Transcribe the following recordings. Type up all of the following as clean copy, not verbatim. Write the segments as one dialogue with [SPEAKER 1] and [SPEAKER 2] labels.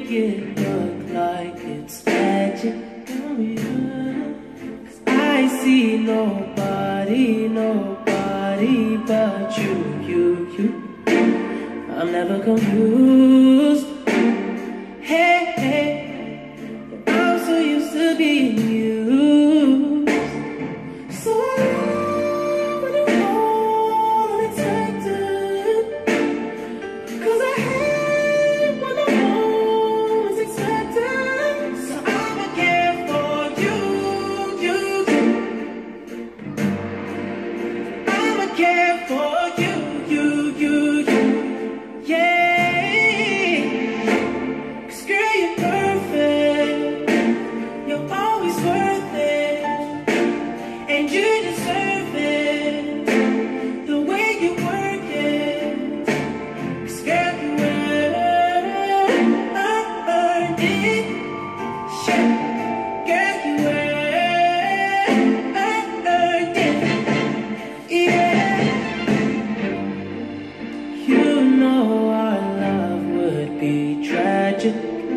[SPEAKER 1] make it look like it's magic. Cause I see nobody but you. I'm never confused. Hey, I'm so used to being used. So I love when you call unexpected. Cause I hate when the moment's expected. So I'ma care for you. I'ma care for you. Yeah. Cause girl, you're perfect. You're always worth it. And you deserve it. The way you work it. Cause girl, you earned it. Yeah. Girl, you earned it. Yeah. You know our love would be tragic.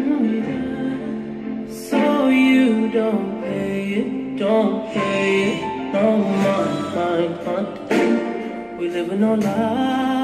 [SPEAKER 1] So you don't pay it. No mind. We live in no lie.